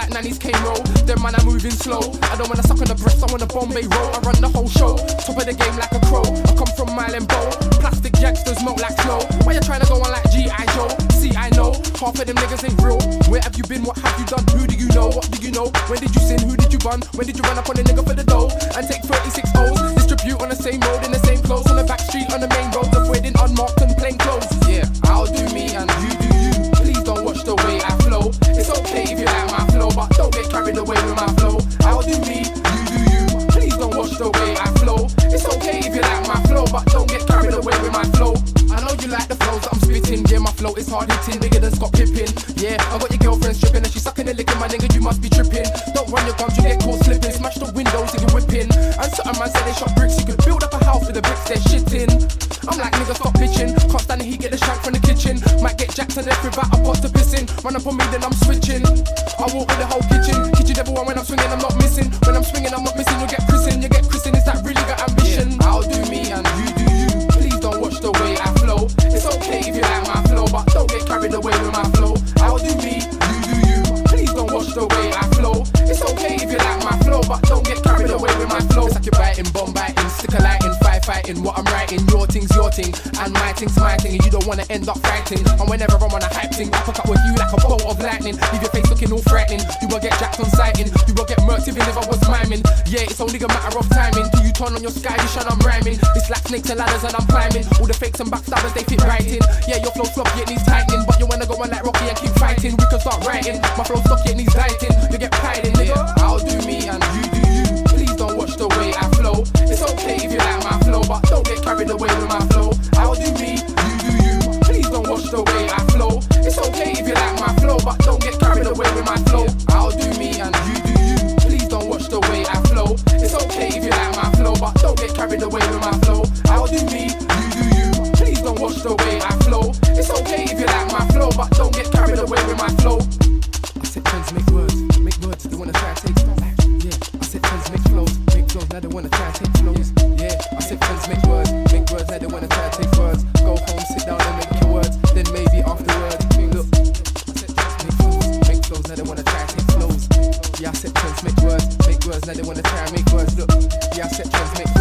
like nannies came roll. Them man are moving slow. I don't wanna suck on the breast, I wanna Bombay roll. I run the whole show, top of the game like a crow. I come from Mile and Bow, plastic gangsters melt like snow. Why you trying to go on like G.I. Joe? See, I know, half of them niggas ain't real. Where have you been, what have you done, who do you know? What do you know? When did you sin, who did you bun? When did you run up on a nigga for the dough? And take 36 O's, distribute on the same road, in the same clothes. On the back street, on the main road, avoiding unmarked and plain clothes. Yeah, I'll do me and you do you. Please don't watch the way I flow. It's okay if you like my flow, but don't get carried away with my flow. I'll do me, you do you. Please don't watch the way I flow. It's okay if you like my flow, but don't get carried away with my flow. I know you like the flows that I'm spitting. Yeah, my flow is hard hitting, bigger than Scott Pippen. Yeah, I got your girlfriend stripping and she's sucking and licking. My nigga, you must be tripping. Don't run your gums, you get caught slipping. Smash the windows and you're whipping. And certain man said they shot bricks. You could build up a house with the bricks they're shitting. I'm like, nigga, stop bitching. Can't stand the heat, get the shank from the kitchen. Might get jacked and left without a pot to pissing. Run up on me, then I'm switching. I walk with the whole kitchen. Kitchen devil one when I'm swinging, I'm not missing. When I'm swinging, I'm not missing. You get christened, you get christened. Is that really got ambition? Yeah, I'll do me and you do you. Please don't watch the way I flow. It's okay if you like my flow, but don't get carried away with my flow. I'll do me, you do you. Please don't watch the way I flow. It's okay if you like my flow, but don't get carried away with my flow. It's like you're biting, bomb biting, sticker lighting, fighting. What I'm writing, your thing's your thing, and my thing's my thing, and you don't wanna end up fighting. And whenever I'm on a hype thing, I pick up with you like a bolt of lightning. Leave your face looking all frightening. You will get jacked on sighting. You will get murked even if I was miming. Yeah, it's only a matter of timing. Do you turn on your sky dish and I'm rhyming? It's like snakes and ladders and I'm climbing. All the fakes and backstabbers, they fit right in. Yeah, your flow sloppy, it needs tightening. But you wanna go on like Rocky and keep fighting. We can start writing. My flow stocky, it needs dieting. You get pride in, nigga. I'll do me and you do you. Please don't watch the way I flow. It's okay if you like my flow, but don't get carried away with my flow. I'll do me, you do you. Please don't watch the way I flow. It's okay if you like my flow, but don't get carried away with my flow. I'll do me and you do you. Please don't watch the way I flow. It's okay if you like my flow, but don't get carried away with my flow. I'll do me, you do you. Please don't watch the way I flow. It's okay if you like my flow, but don't get carried away with my flow. I said trends make words, they wanna try and take flows. Yeah, I said trends make flows, now they wanna try and take flows. Yeah, I said trends make words, now they wanna try and take words. Go home, sit down and make your words, then maybe afterwards. Look, I said trends make flows, now they wanna try and take flows. Yeah, I said trends make words, now they wanna try and make words. Look, yeah, I said trends make